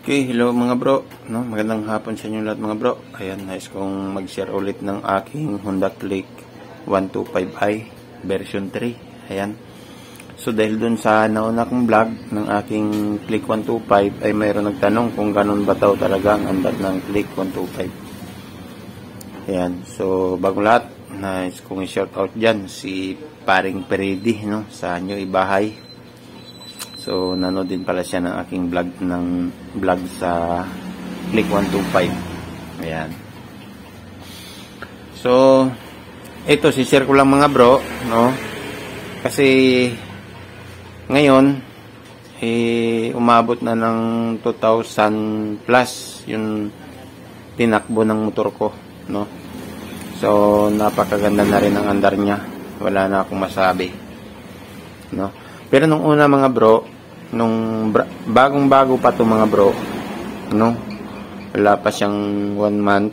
Okay, hello mga bro, no? Magandang hapon sa inyo lahat mga bro. Ayan, nice kong mag-share ulit ng aking Honda Click 125i version 3. Ayan. So dahil dun sa nauna kong vlog ng aking Click 125 ay mayroon nagtanong kung ganun ba daw talaga ang andar ng Click 125. Ayan, so bago lahat, nice kong i-shout out dyan si Paring Peredi, no? Sa New Ibahay. So, nanood din pala siya ng aking vlog sa Click 125. Ayan. So, ito, si-share ko lang mga bro, no? Kasi, ngayon, umabot na ng 2,000 plus yung tinakbo ng motor ko, no? So, napakaganda na rin ang andar niya. Wala na akong masabi, no? Pero nung una mga bro, nung bagong-bago pa to mga bro, no? Wala pa siyang 1 month.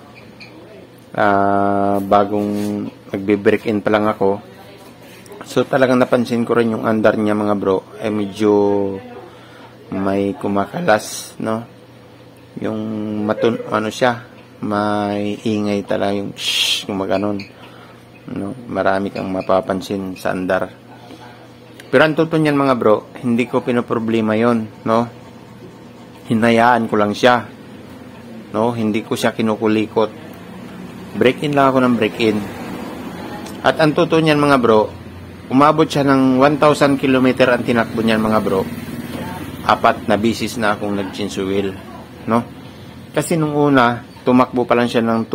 Bagong nagbe-break-in pa lang ako. So talagang napansin ko rin yung andar niya mga bro, ay medyo may kumakalas, no? Yung ano siya, may ingay talaga yung shh, yung maganon, no? Marami kang mapapansin sa andar. Pero ang totoo niyan mga bro, hindi ko pinoproblema yon, no? Hinayaan ko lang siya, no? Hindi ko siya kinukulikot. Break-in lang ako ng break-in. At ang totoo niyan mga bro, umabot siya ng 1,000 km ang tinakbo niyan mga bro. 4 na bisis na akong nag-change wheel, no? Kasi nung una, tumakbo pa lang siya ng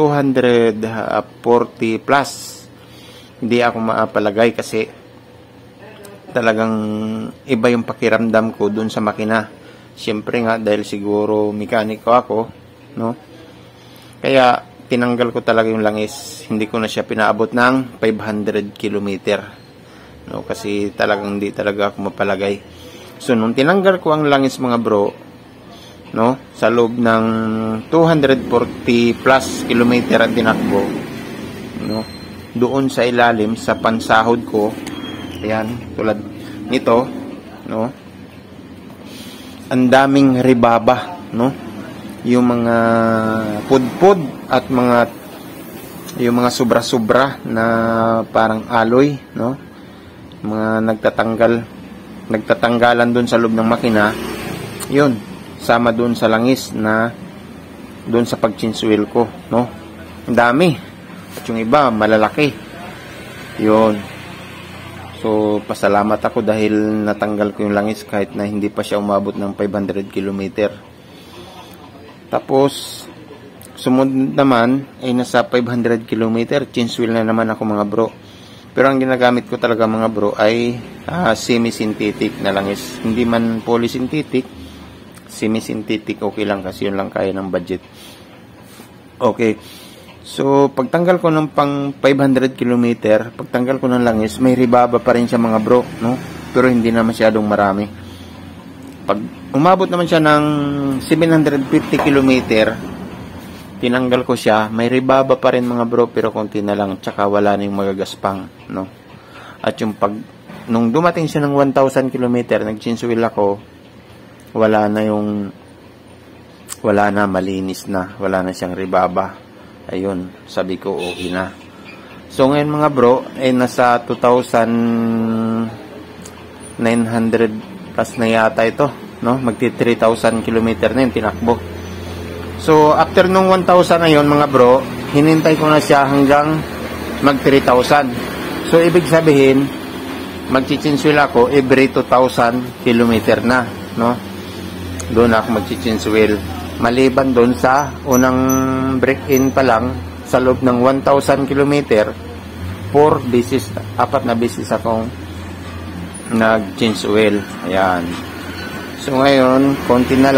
240 plus. Hindi ako maapalagay kasi talagang iba yung pakiramdam ko dun sa makina. Siyempre nga dahil siguro mekaniko ako, no? Kaya tinanggal ko talaga yung langis. Hindi ko na siya pinaabot ng 500 km, no? Kasi talagang hindi talaga ako mapalagay. So nung tinanggal ko ang langis mga bro, no, sa loob ng 240 plus kilometer ang tinakbo, no, doon sa ilalim sa pansahod ko, ayan, tulad nito, no, ang daming ribaba, no, yung mga pudpud at yung mga sobra-sobra na parang aloy, no, mga nagtatanggalan doon sa loob ng makina, yun, sama doon sa langis na doon sa pag-change wheel ko, no, ang dami, at yung iba malalaki, yun. So, pasalamat ako dahil natanggal ko yung langis kahit na hindi pa siya umabot ng 500 km. Tapos, sumunod naman ay nasa 500 km. Change wheel na naman ako mga bro. Pero ang ginagamit ko talaga mga bro ay semi-synthetic na langis. Hindi man polysynthetic, semi-synthetic okay lang kasi yun lang kaya ng budget. Okay. So, pagtanggal ko ng pang 500 km, pagtanggal ko ng langis, may ribaba pa rin siya mga bro, no? Pero hindi na masyadong marami. Pag umabot naman siya ng 750 km, tinanggal ko siya, may ribaba pa rin mga bro, pero konti na lang, tsaka wala na yung magagaspang, no? At yung nung dumating siya ng 1,000 km, nag-change wheel ako, wala na, malinis na, wala na siyang ribaba. Ayun, sabi ko okay na. So ngayon mga bro, ay nasa 2,900 plus na yata ito, no? Magti 3,000 km na yung tinakbo. So after nung 1,000 na yun mga bro, hinintay ko na siya hanggang mag 3,000. So ibig sabihin, mag-change wheel ako every 2,000 km na, no? Doon ako mag-change wheel. Maliban doon sa unang break-in pa lang, sa loob ng 1,000 km, 4 na beses akong nag-change oil. Ayan. So ngayon, konti na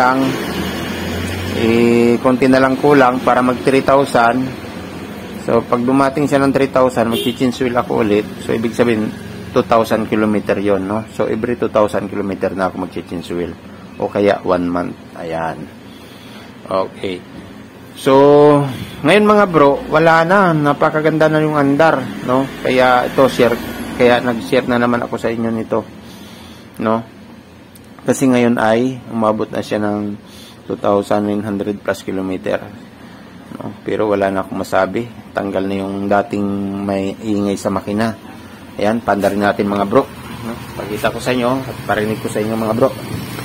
lang kulang para mag 3,000. So pag dumating siya ng 3,000, mag-change oil ako ulit. So ibig sabihin, 2,000 km yon, no? So every 2,000 km na ako mag-change oil. O kaya 1 month. Ayan. Okay. So, ngayon mga bro, wala na. Napakaganda na yung andar, no? Kaya ito, nag-share na naman ako sa inyo nito, no? Kasi ngayon ay umabot na siya ng 2,900 plus kilometer. No? Pero wala na akong masabi. Tanggal na yung dating may ingay sa makina. Ayan, panda rin natin mga bro. No? Pakita ko sa inyo at parinig ko sa inyo mga bro.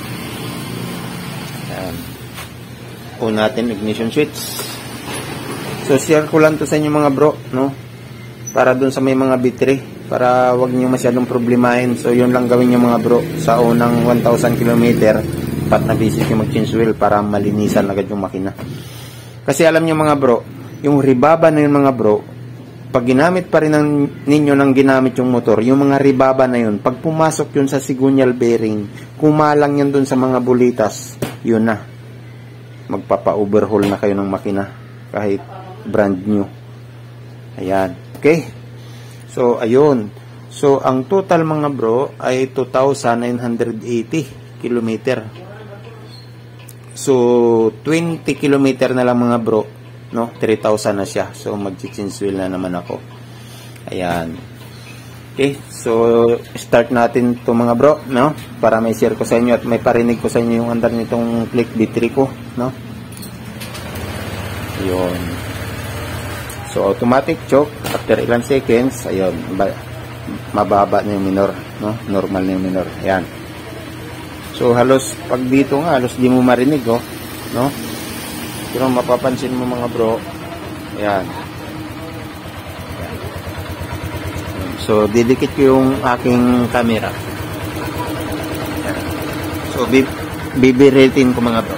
Ayan. Una natin ignition switch. So share ko lang to sa inyo mga bro, no? Para dun sa may mga battery, para wag niyo masyadong problemahin. So yun lang gawin niyo mga bro sa unang 1,000 km, pat na visit yung mag-change wheel para malinisan agad yung makina. Kasi alam niyo mga bro, yung ribaba na yun mga bro, pag ginamit pa rin ninyo ng ginamit yung motor, yung mga ribaba na yun, pag pumasok yun sa signal bearing, kumalang yan dun sa mga bulitas, yun na. Magpapa-overhaul na kayo ng makina kahit brand new. Ayan. Okay? So, ayun. So, ang total mga bro ay 2,980 kilometer. So, 20 kilometer na lang mga bro, no? 3,000 na siya. So, mag-change wheel na naman ako. Ayan. Okay, so start natin to mga bro, no? Para may share ko sa inyo at may parinig ko sa inyo yung andar nitong click battery ko, no? Ayun. So, automatic choke after ilang seconds, ayun, mababa na yung minor, no? Normal na yung minor. Ayan. So, halos, pag dito nga, halos di mo marinig, oh. No? Pero mapapansin mo mga bro, ayan. So, didikit ko yung aking camera. Ayan. So, bibiritin ko mga bro.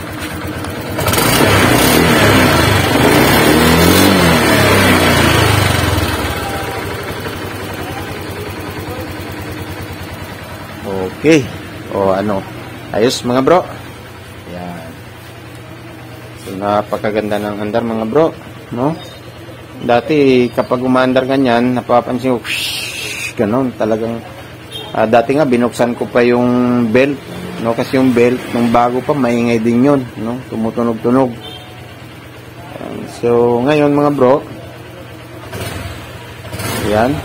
Okay. O ano, ayos mga bro. Ayan. So napakaganda ng andar mga bro, no? Dati kapag umaandar ganyan, napapansin ko ganon, talagang dati nga binuksan ko pa yung belt, no? Kasi yung belt nung bago pa maingay din yun, no? Tumutunog-tunog. So ngayon mga bro, ayan.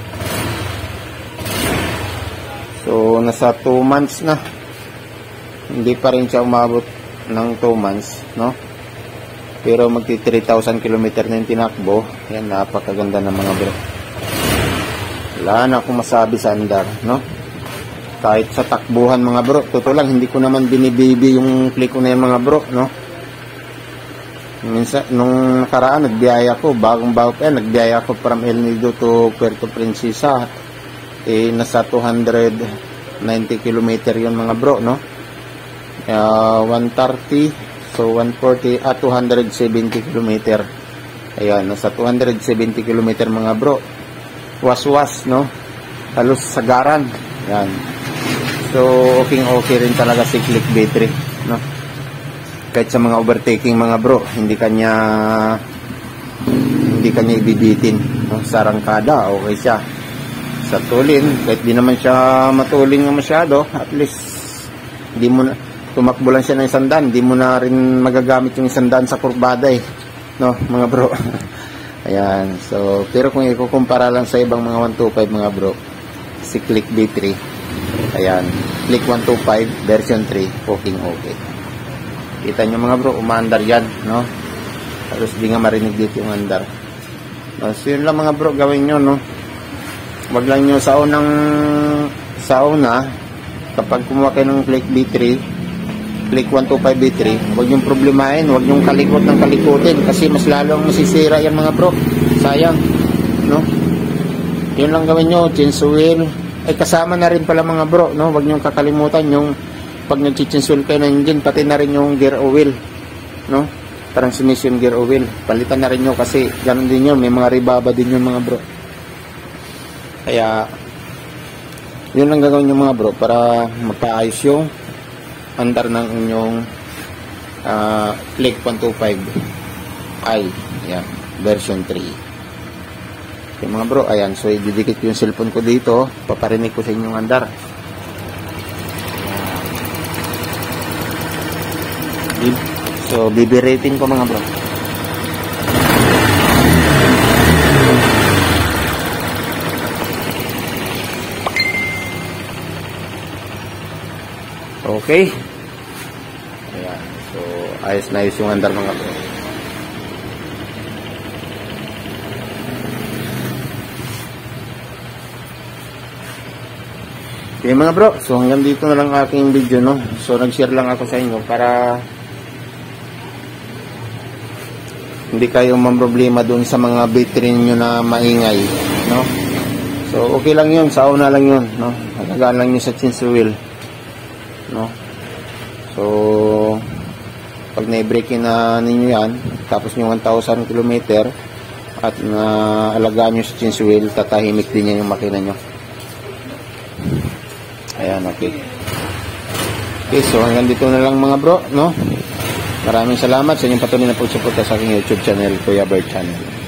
So, nasa 2 months na. Hindi pa rin siya umabot ng 2 months, no? Pero magti 3,000 km na yung tinakbo. Yan, napakaganda ng mga bro. Wala na akong masabi sa andar, no? Kahit sa takbuhan mga bro. Totoo lang, hindi ko naman binibibi yung click ko na yung mga bro, no? Minsan, nung nakaraan, nagbiyaya ko. Bagong-bago pa yan, nagbiyaya ko from El Nido to Puerto Princesa. Nasa 290 km yun mga bro, no? 130, so 140 at 270 km. Ayan, nasa 270 km mga bro. Was-was, no? Halos sagaran. Ayan. So, okay rin talaga si click battery, no? Kahit sa mga overtaking mga bro, hindi kanya ibibitin, no? Sa rangkada, okay siya. Sa tulin, kahit di naman siya matulin nga masyado, at least di mo na, tumakbo lang siya ng 100, di mo na rin magagamit yung 100 sa kurbada eh, no mga bro. Ayan, so pero kung ikukumpara lang sa ibang mga 125 mga bro, si click B3, ayan, click 125 version 3, okay. Kita nyo mga bro, umaandar yan, no? Tapos di nga marinig dito yung andar. So yun lang mga bro, gawin nyo, no? Wag lang nyo sa una, kapag kumuha kayo ng click B3, click 125 B3, wag yung problemahin, wag yung kalikutin, kasi mas lalong masisira yan mga bro. Sayang, no? Yun lang gawin nyo, change wheel. Kasama na rin pala mga bro, no? Wag nyo kakalimutan yung pag nag-change wheel kayo ng engine, pati na rin yung gear oil, no? Transmission gear oil, palitan na rin nyo kasi ganun din yun, may mga ribaba din yun mga bro. Kaya yun lang gagawin nyo mga bro para magpaayos yung andar ng inyong click 125i, yan, version 3. Okay mga bro, ayan, so ididikit yung cellphone ko dito, paparinig ko sa inyong andar. So bibirating ko mga bro. Okay. Ayan. So, ayos na ayos yung andar mga bro. Okay mga bro, so hanggang dito na lang aking video, no. So nag-share lang ako sa inyo para hindi kayo mamroblema doon sa mga battery niyo na maingay, no. So okay lang 'yun, sa una lang 'yun, no. Halagaan lang niyo sa chainsaw wheel, no. So pag na-break na ninyo yan, tapos yung 1,000 km at alagaan nyo sa chainsaw wheel, tatahimik din yan yung makina nyo. Ayan, okay. Okay, so hanggang dito na lang mga bro, no? Maraming salamat sa inyong patuloy na pagsuporta sa aking YouTube channel, Kuya Bird Channel.